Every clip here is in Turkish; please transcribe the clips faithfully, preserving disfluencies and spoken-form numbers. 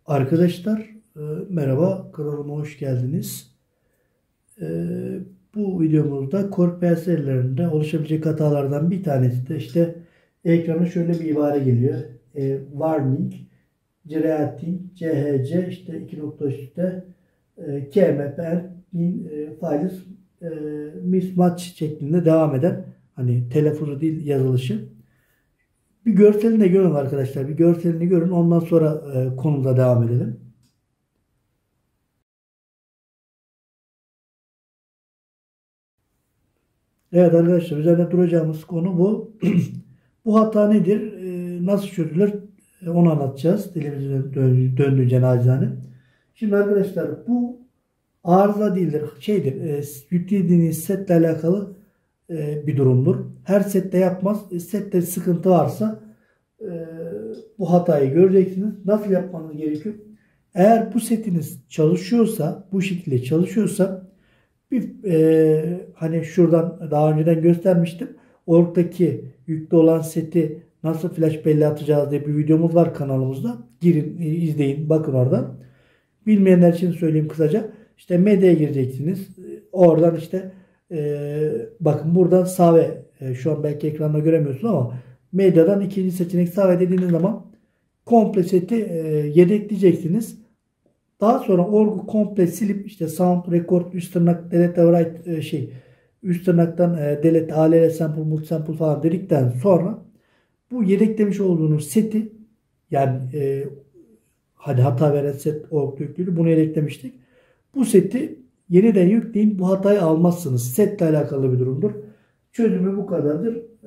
Arkadaşlar e, merhaba, kanalıma hoş geldiniz. E, Bu videomuzda Corel serilerinde oluşabilecek hatalardan bir tanesi de işte ekrana şöyle bir ibare geliyor. E, warning, generating, chc işte iki nokta üstte e, kmp in e, files e, mismatch şeklinde devam eden, hani telaffuzu değil yazılışı. Bir görselini de görün arkadaşlar. Bir görselini görün. Ondan sonra e, konuda devam edelim. Evet arkadaşlar, üzerinde duracağımız konu bu. Bu hata nedir? Ee, nasıl çözülür? Ee, Onu anlatacağız. Dilimizin dön- döndüğünce nacizane. Şimdi arkadaşlar, bu arıza değildir. Şeydir. E, yüklediğiniz setle alakalı e, bir durumdur. Her sette yapmaz. E, sette sıkıntı varsa e, bu hatayı göreceksiniz. Nasıl yapmanız gerekiyor? Eğer bu setiniz çalışıyorsa, bu şekilde çalışıyorsa, bir e, hani şuradan daha önceden göstermiştim. Ortadaki yüklü olan seti nasıl flash belleğe atacağız diye bir videomuz var kanalımızda. Girin, e, izleyin, bakın oradan. Bilmeyenler için söyleyeyim kısaca. İşte medyaya gireceksiniz. E, Oradan işte e, bakın buradan save, e, şu an belki ekranda göremiyorsun ama medyadan ikinci seçenek save dediğiniz zaman komple seti e, yedekleyeceksiniz. Daha sonra orgu komple silip işte sound record üst tırnak delete write e, şey üst tırnaktan e, delete all sample multisample falan dedikten sonra bu yedeklemiş olduğunuz seti, yani e, hadi hata veren set org yüklüydü, bunu yedeklemiştik. Bu seti yeniden yükleyin, bu hatayı almazsınız. Setle alakalı bir durumdur. Çözümü bu kadardır. E,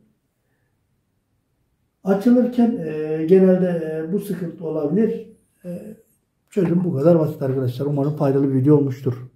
açılırken e, genelde e, bu sıkıntı olabilir. E, Çözüm bu kadar basit arkadaşlar. Umarım faydalı bir video olmuştur.